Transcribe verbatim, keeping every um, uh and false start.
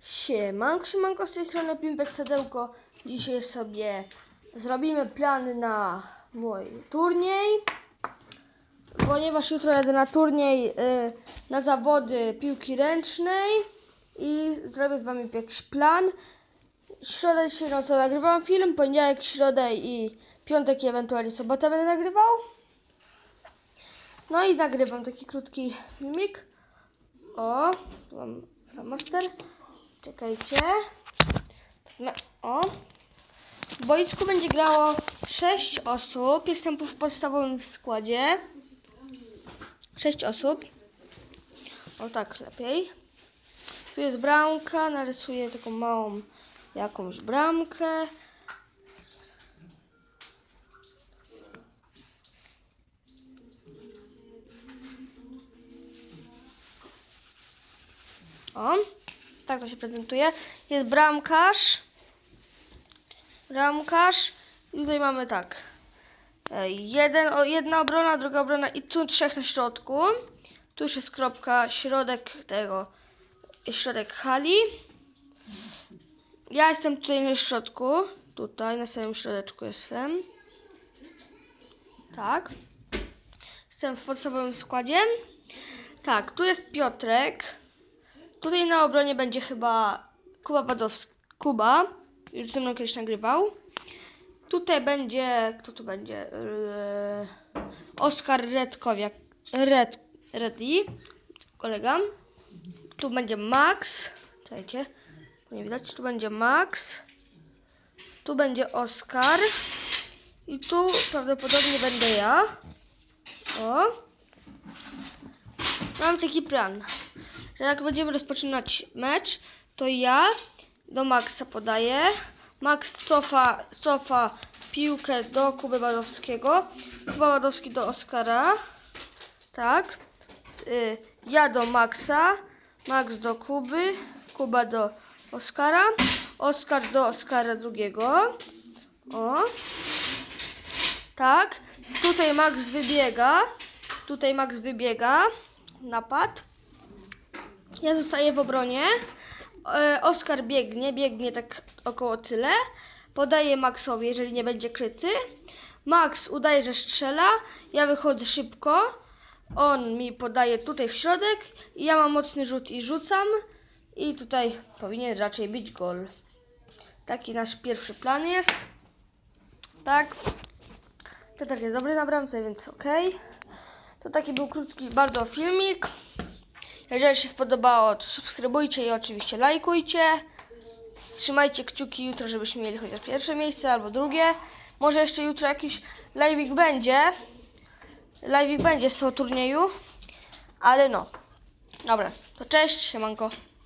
Siemanko, siemanko, z tej strony Pimpek Sadełko. Dzisiaj sobie zrobimy plany na mój turniej, ponieważ jutro jadę na turniej yy, na zawody piłki ręcznej i zrobię z wami jakiś plan. Środę dzisiaj nocą nagrywam film, poniedziałek, środę i piątek i ewentualnie sobotę będę nagrywał. No i nagrywam taki krótki filmik. O, tu mam master. Czekajcie. O. W boisku będzie grało sześć osób. Jestem w podstawowym składzie. sześć osób. O tak, lepiej. Tu jest bramka. Narysuję taką małą jakąś bramkę. O. Tak to się prezentuje. Jest bramkarz. Bramkarz. I tutaj mamy tak. Jeden, o, jedna obrona, druga obrona i tu trzech na środku. Tu już jest kropka, środek tego, środek hali. Ja jestem tutaj na środku. Tutaj na samym środeczku jestem. Tak. Jestem w podstawowym składzie. Tak, tu jest Piotrek. Tutaj na obronie będzie chyba Kuba Wadowski. Kuba. Już ze mną kiedyś nagrywał. Tutaj będzie... Kto tu będzie? Yy, Oskar Redkowiak. Red, Redli. Kolega. Tu będzie Max. Czekajcie. Nie widać. Tu będzie Max. Tu będzie Oskar. I tu prawdopodobnie będę ja. O. Mam taki plan, że jak będziemy rozpoczynać mecz, to ja do Maxa podaję. Max cofa, cofa piłkę do Kuby Wadowskiego. Kuba Wadowski do Oskara. Tak. Y, ja do Maxa. Max do Kuby. Kuba do Oskara. Oskar do Oskara drugiego. O. Tak. Tutaj Max wybiega. Tutaj Max wybiega. Napad. Ja zostaję w obronie. Oskar biegnie, biegnie tak około tyle. Podaję Maxowi, jeżeli nie będzie kryty. Max udaje, że strzela. Ja wychodzę szybko. On mi podaje tutaj w środek. I ja mam mocny rzut i rzucam. I tutaj powinien raczej być gol. Taki nasz pierwszy plan jest. Tak. Piotrek jest dobry na bramce, więc ok. To taki był krótki bardzo filmik. Jeżeli się spodobało, to subskrybujcie i oczywiście lajkujcie. Trzymajcie kciuki jutro, żebyśmy mieli chociaż pierwsze miejsce albo drugie. Może jeszcze jutro jakiś live'ik będzie. Live'ik będzie z tego turnieju. Ale no. Dobra, to cześć, siemanko.